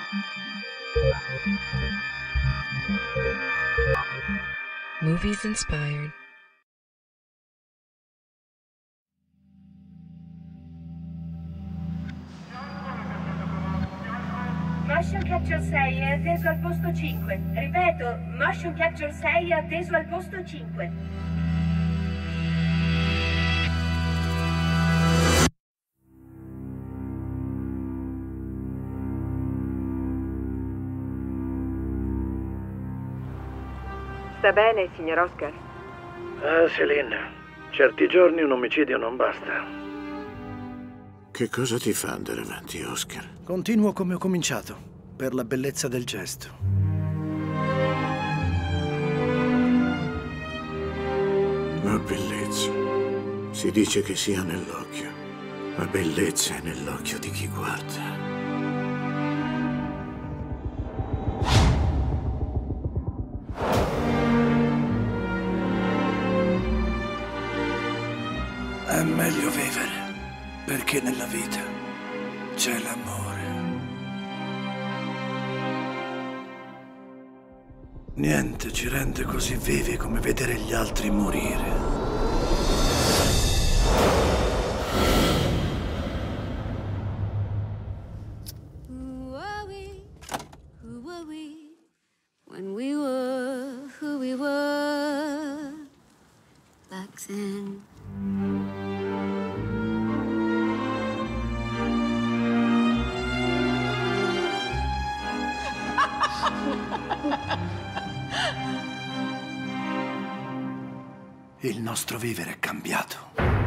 Movies inspired. Motion Capture 6 è atteso al posto 5. Ripeto, Motion Capture 6 è atteso al posto 5. Sta bene, signor Oscar? Ah, Celine, certi giorni un omicidio non basta. Che cosa ti fa andare avanti, Oscar? Continuo come ho cominciato, per la bellezza del gesto. La bellezza. Si dice che sia nell'occhio. La bellezza è nell'occhio di chi guarda. È meglio vivere, perché nella vita c'è l'amore. Niente ci rende così vivi come vedere gli altri morire. Who are we? Who were we when we were who we were back then? Il nostro vivere è cambiato.